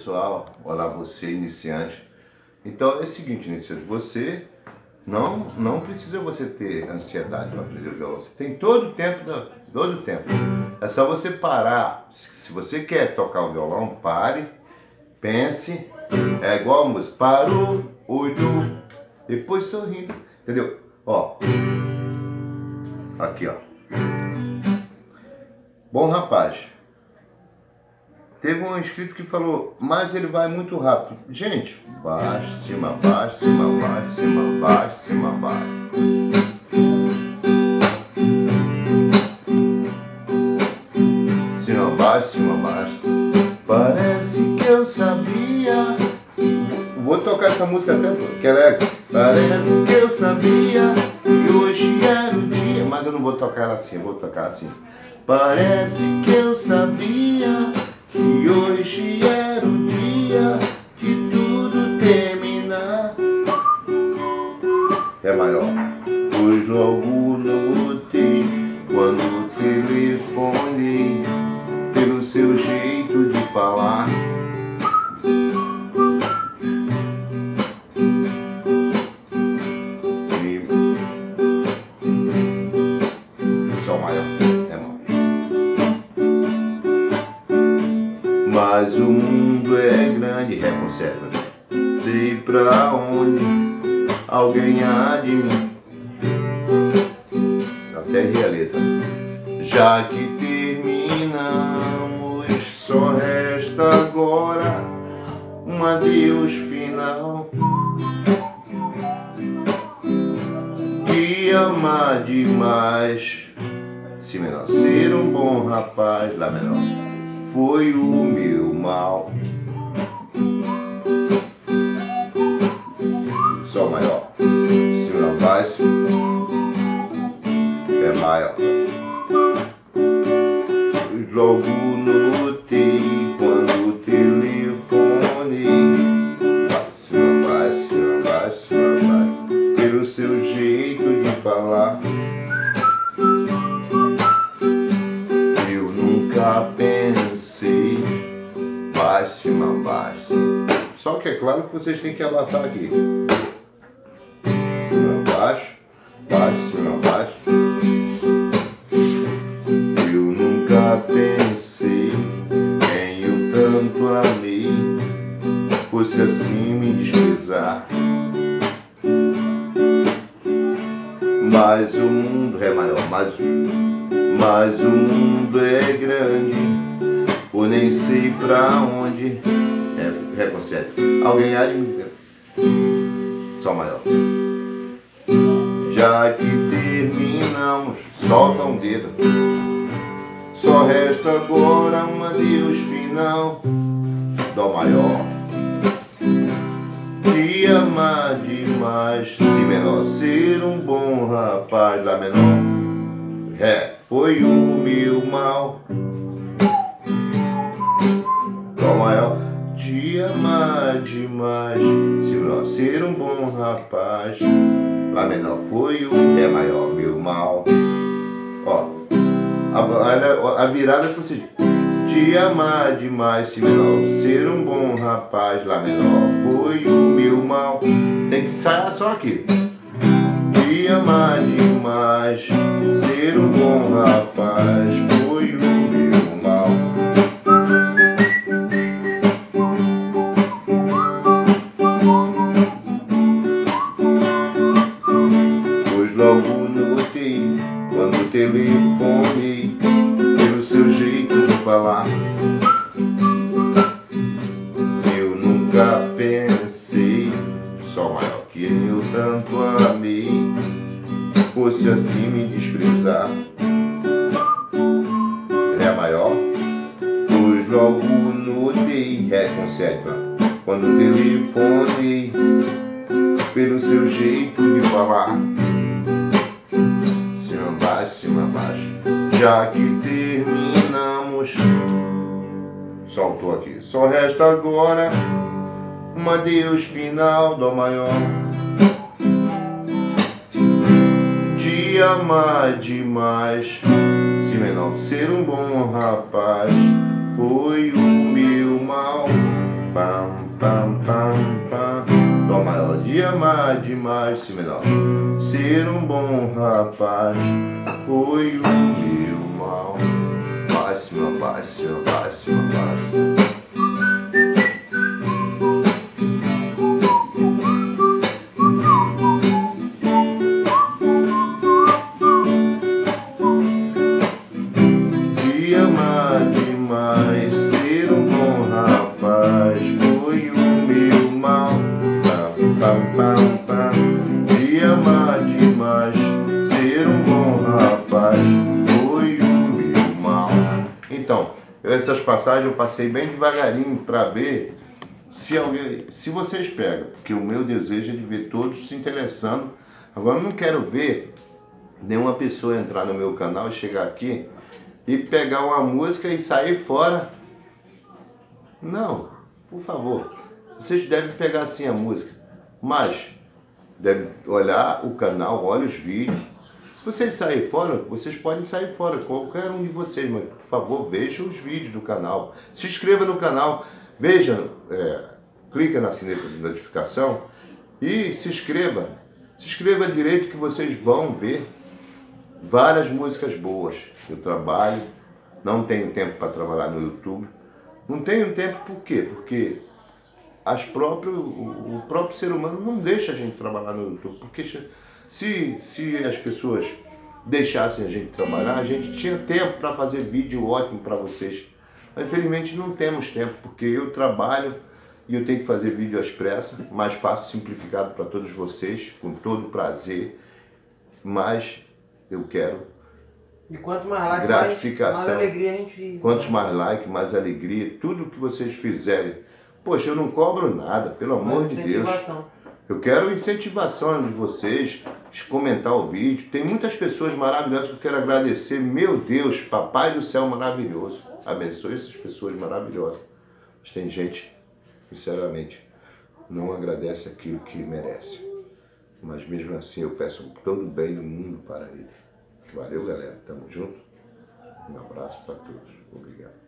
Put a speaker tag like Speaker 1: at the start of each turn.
Speaker 1: pessoal, olá você iniciante. Então é o seguinte, iniciante, você não precisa você ter ansiedade para aprender o violão. Você tem todo o tempo, todo o tempo. É só você parar. Se você quer tocar o violão, pare, pense. É igual a música. Parou, olhou, depois sorrindo. Entendeu? Ó. Aqui, ó. Bom rapaz. Teve um inscrito que falou, mas ele vai muito rápido. Gente, baixo, cima, baixo, cima, baixo, cima, baixo, cima, baixo. Cima, baixo, cima, baixo. Parece que eu sabia. Vou tocar essa música até porque ela é. Parece que eu sabia que hoje era o dia. Mas eu não vou tocar ela assim, eu vou tocar assim. Parece que eu sabia que hoje era o dia de tudo terminar. É maior. Pois logo notei quando telefonei pelo seu jeito de falar. Sol maior. É maior. Mas o mundo é grande, Ré conserva. Sei pra onde alguém há de mim. Até ri a letra. Já que terminamos, só resta agora um adeus final. Te amar demais, si menor, ser um bom rapaz, lá menor, foi o meu mal. Sol maior, si menor, baixo, é maior. Logo notei quando telefonei, si menor, baixo, si menor, baixo, si menor, baixo, pelo seu jeito de falar. Eu nunca pensei, baixo, cima, baixo. Só que é claro que vocês têm que abatar aqui. Cima, baixo, baixo, cima, baixo. Eu nunca pensei quem eu tanto amei fosse assim me desprezar. Mas o mundo é maior, mas o mundo é grande, eu nem sei pra onde. Ré com 7. Alguém há de me ver. Sol maior. Já que terminamos, solta um dedo. Só resta agora um adeus final. Dó maior. Te amar demais, si menor, ser um bom rapaz, lá menor, Ré, foi o meu mal. Dó maior. Te amar demais, si menor, ser um bom rapaz, lá menor, foi o Ré maior, meu mal. Ó, a virada que você diz. Te amar demais, si menor, ser um bom rapaz, lá menor, foi o meu mal. Tem que ensaiar só aqui. Te amar demais, ser um bom rapaz, foi o meu mal. Pois logo notei quando telefonei pelo seu jeito de falar. Eu nunca pensei, Sol maior, que eu tanto amei fosse assim me desprezar. Ré maior. Pois logo notei, Ré com 7, quando telefonei pelo seu jeito de falar. Cima, baixo, cima, baixo. Já que terminamos, soltou aqui. Só resta agora um adeus final, Dó maior. Te amar demais, si menor, ser um bom rapaz, foi o meu mal. de amar demais, si menor. Ser um bom rapaz foi o meu mal. Paz, meu paz, meu paz, meu paz. De amar demais, ser um bom rapaz foi o meu mal. Pam, pam, pam. De amar demais, ser um bom rapaz foi o meu mal. Então, essas passagens eu passei bem devagarinho para ver se vocês pegam, porque o meu desejo é de ver todos se interessando. Agora eu não quero ver nenhuma pessoa entrar no meu canal e chegar aqui e pegar uma música e sair fora. Não, por favor. Vocês devem pegar assim a música, mas devem olhar o canal, olhar os vídeos. Se vocês saírem fora, vocês podem sair fora, qualquer um de vocês, mas por favor, vejam os vídeos do canal. Se inscreva no canal, veja, clica na sineta de notificação e se inscreva. Se inscreva direito que vocês vão ver várias músicas boas. Eu trabalho, não tenho tempo para trabalhar no YouTube. Não tenho tempo por quê? Porque o próprio ser humano não deixa a gente trabalhar no YouTube. Porque se as pessoas deixassem a gente trabalhar, a gente tinha tempo para fazer vídeo ótimo para vocês. Mas, infelizmente não temos tempo, porque eu trabalho e eu tenho que fazer vídeo às pressas, mais fácil, simplificado para todos vocês, com todo prazer. Mas eu quero
Speaker 2: E quanto mais like,
Speaker 1: gratificação,
Speaker 2: mais alegria a gente...
Speaker 1: Quantos mais like, mais alegria, tudo que vocês fizerem. Poxa, eu não cobro nada, pelo amor de Deus. Eu quero incentivação de vocês, comentar o vídeo. Tem muitas pessoas maravilhosas que eu quero agradecer. Meu Deus, Papai do Céu maravilhoso. Abençoe essas pessoas maravilhosas. Mas tem gente, sinceramente, não agradece aquilo que merece. Mas mesmo assim eu peço todo o bem do mundo para ele. Valeu, galera. Tamo junto. Um abraço para todos. Obrigado.